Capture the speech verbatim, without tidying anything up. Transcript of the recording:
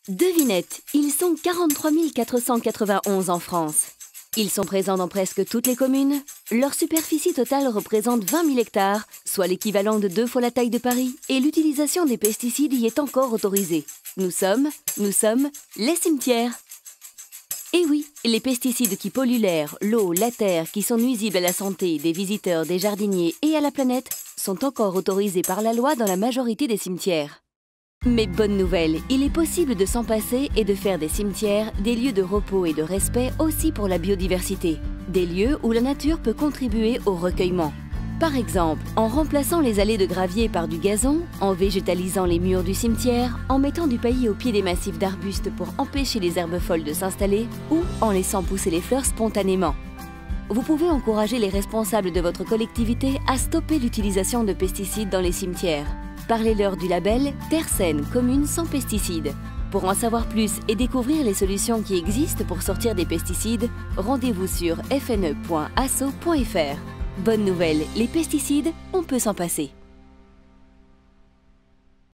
Devinette, ils sont quarante-trois mille quatre cent quatre-vingt-onze en France. Ils sont présents dans presque toutes les communes. Leur superficie totale représente vingt mille hectares, soit l'équivalent de deux fois la taille de Paris, et l'utilisation des pesticides y est encore autorisée. Nous sommes, nous sommes les cimetières. Et oui, les pesticides qui polluent l'air, l'eau, la terre, qui sont nuisibles à la santé des visiteurs, des jardiniers et à la planète, sont encore autorisés par la loi dans la majorité des cimetières. Mais bonne nouvelle, il est possible de s'en passer et de faire des cimetières des lieux de repos et de respect aussi pour la biodiversité. Des lieux où la nature peut contribuer au recueillement. Par exemple, en remplaçant les allées de gravier par du gazon, en végétalisant les murs du cimetière, en mettant du paillis au pied des massifs d'arbustes pour empêcher les herbes folles de s'installer, ou en laissant pousser les fleurs spontanément. Vous pouvez encourager les responsables de votre collectivité à stopper l'utilisation de pesticides dans les cimetières. Parlez-leur du label Terre saine, commune sans pesticides. Pour en savoir plus et découvrir les solutions qui existent pour sortir des pesticides, rendez-vous sur f n e point asso point f r. Bonne nouvelle, les pesticides, on peut s'en passer.